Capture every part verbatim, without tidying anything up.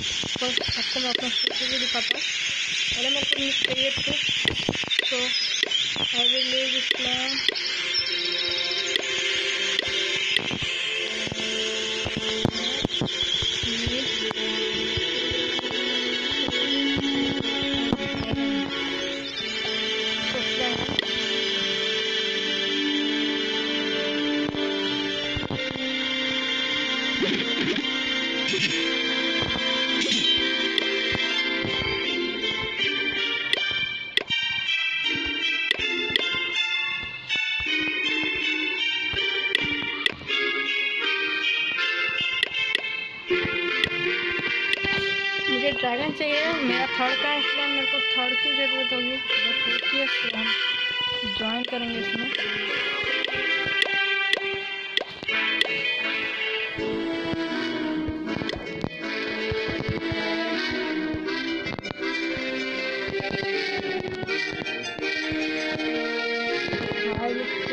बस आपको मैं अपना स्ट्रेटजी दिखाता हूँ। पहले मेरे को नीड चाहिए तो तो I will leave this plan. मुझे ड्रैगन चाहिए, मेरा थर्ड का है, इसलिए मेरे को थर्ड की ज़रूरत होगी। बस होती है तो हम ज्वाइन करेंगे इसमें। हाय लिखते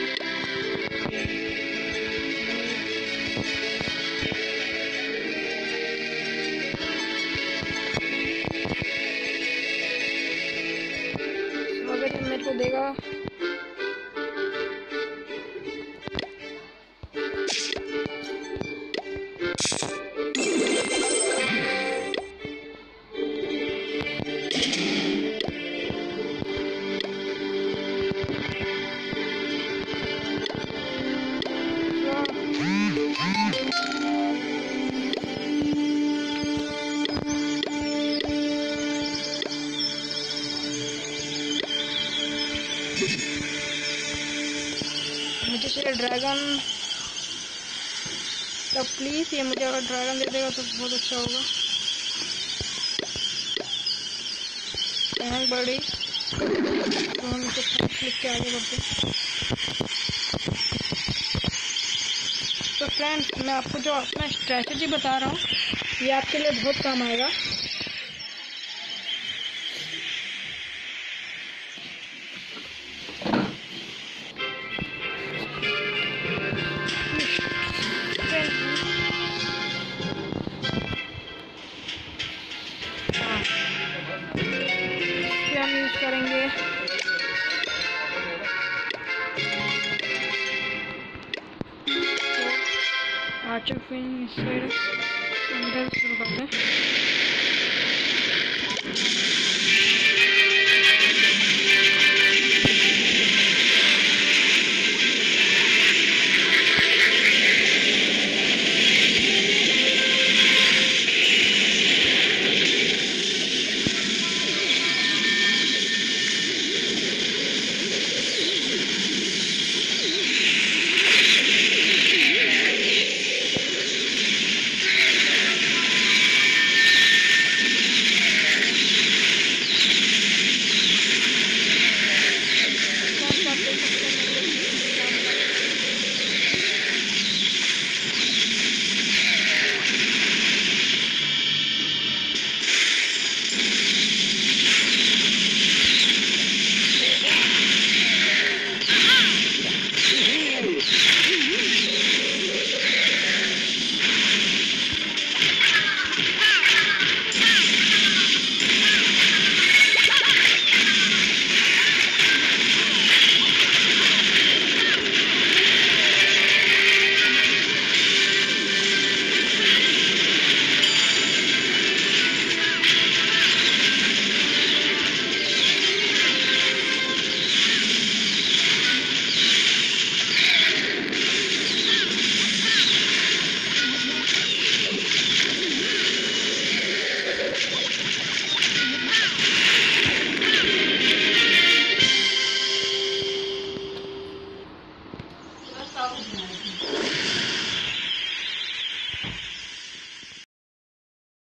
अगर ये मेरे को देगा मुझे चाहिए ड्रैगन। तो प्लीज़ ये मुझे अगर ड्रैगन दे देगा तो बहुत अच्छा होगा। थैंक बड़ी। तो हम इसे थैंक्स लिख के आगे बढ़ते हैं। तो फ्रेंड्स, मैं आपको जो अपना स्ट्रैटेजी बता रहा हूँ ये आपके लिए बहुत काम आएगा। हम यूज करेंगे आर्चर फिन अंदर शुरू करते हैं।